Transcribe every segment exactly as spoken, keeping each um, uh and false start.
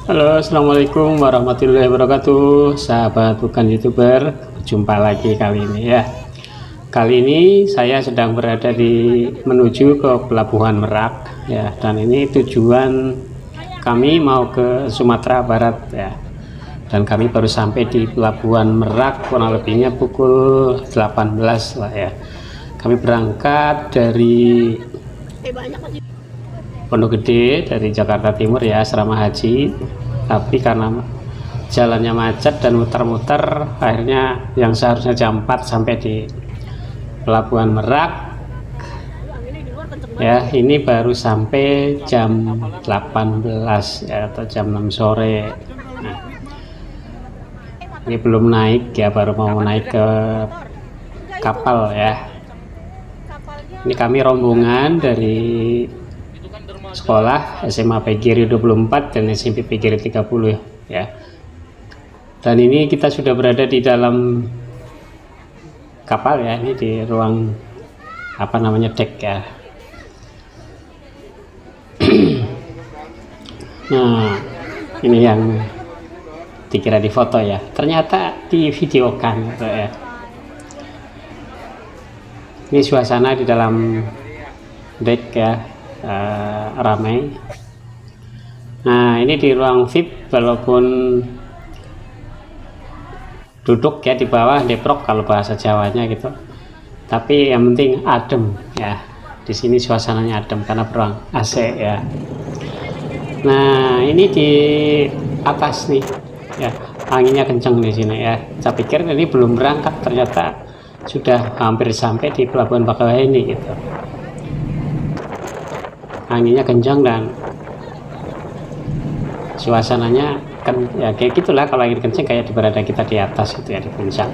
Halo, assalamualaikum warahmatullahi wabarakatuh, sahabat bukan youtuber. Jumpa lagi kali ini ya. Kali ini saya sedang berada di menuju ke Pelabuhan Merak ya, dan ini tujuan kami mau ke Sumatera Barat ya. Dan kami baru sampai di Pelabuhan Merak kurang lebihnya pukul delapan belas lah ya. Kami berangkat dari Pondok Gede, dari Jakarta Timur ya, asrama haji. Tapi karena jalannya macet dan muter-muter, akhirnya yang seharusnya jam empat sampai di Pelabuhan Merak ya, ini baru sampai jam delapan belas ya, atau jam enam sore. Nah, ini belum naik ya, baru mau naik ke kapal ya. Ini kami rombongan dari sekolah S M A P G R I dua puluh empat dan S M P P G R I tiga puluh ya. Dan ini kita sudah berada di dalam kapal ya, ini di ruang apa namanya deck ya. Nah, ini yang dikira di foto ya, ternyata di videokan gitu ya. Ini suasana di dalam deck ya. Uh, ramai. Nah, ini di ruang V I P, walaupun duduk ya di bawah deprok kalau bahasa Jawanya gitu, tapi yang penting adem ya. Di sini suasananya adem karena ruang A C ya. Nah, ini di atas nih ya, anginnya kenceng di sini ya. Saya pikir ini belum berangkat, ternyata sudah hampir sampai di Pelabuhan Bakauheni gitu. Anginnya kencang dan suasananya kan ya kayak gitulah, kalau angin kencang kayak di berada kita di atas itu ya, di puncak.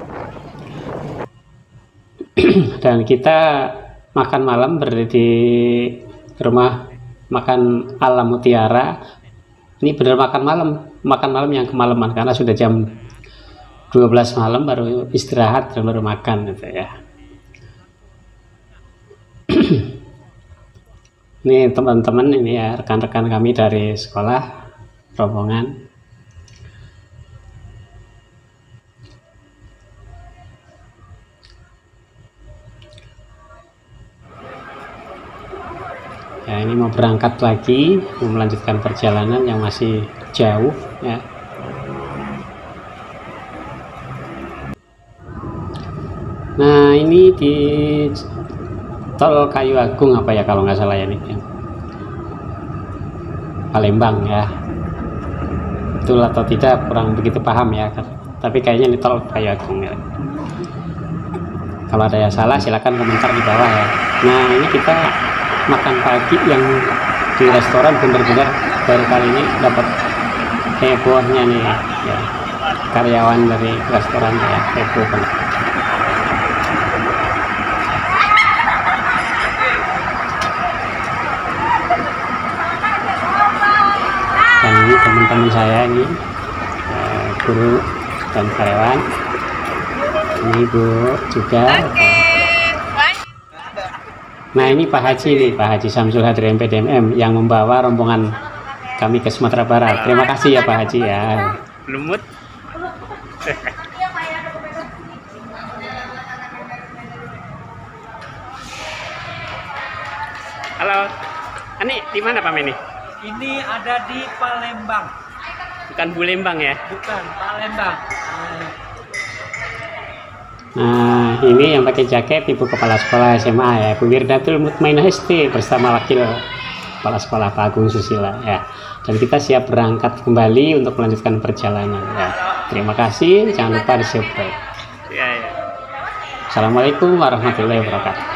Dan kita makan malam berada di rumah makan Alam Mutiara. Ini benar makan malam, makan malam yang kemalaman karena sudah jam dua belas malam baru istirahat dan baru makan gitu ya. Ini teman-teman, ini ya rekan-rekan kami dari sekolah rombongan. Ya, ini mau berangkat lagi, mau melanjutkan perjalanan yang masih jauh ya. Nah, ini di Tol Kayu Agung apa ya kalau nggak salah ya, nih ya. Palembang ya, betul atau tidak kurang begitu paham ya, tapi kayaknya ini Tol Kayu Agung ya. Kalau ada yang salah silakan komentar di bawah ya. Nah, ini kita makan pagi yang di restoran, bener-bener baru kali ini dapat hebohnya nih ya, karyawan dari restoran ya, heboh banget. Dan ini teman-teman saya ini, eh, guru dan karyawan, ini ibu juga. Nah, ini Pak Haji nih, Pak Haji Samsul Hadri M P D M M yang membawa rombongan kami ke Sumatera Barat. Terima kasih ya Pak Haji ya. Lumut. Halo, ini di mana Pak Meni? Ini ada di Palembang. Bukan Bulembang ya? Bukan, Palembang. Nah, ini yang pakai jaket Ibu Kepala Sekolah S M A ya, Bu Wirdatul Mutmainah S T bersama Wakil Kepala Sekolah Pak Agung Susila ya. Dan kita siap berangkat kembali untuk melanjutkan perjalanan ya. Terima kasih, jangan lupa di subscribe. Ya, ya. Assalamualaikum warahmatullahi wabarakatuh.